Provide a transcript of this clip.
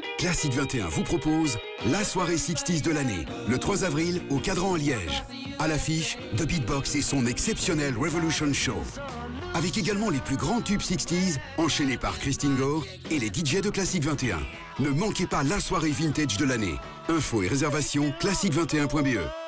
Classique 21 vous propose la soirée 60s de l'année, le 3 avril au Cadran en Liège. À l'affiche, The Beatbox et son exceptionnel Revolution Show. Avec également les plus grands tubes 60s, enchaînés par Christine Gore et les DJ de Classique 21. Ne manquez pas la soirée vintage de l'année. Infos et réservations classique21.be.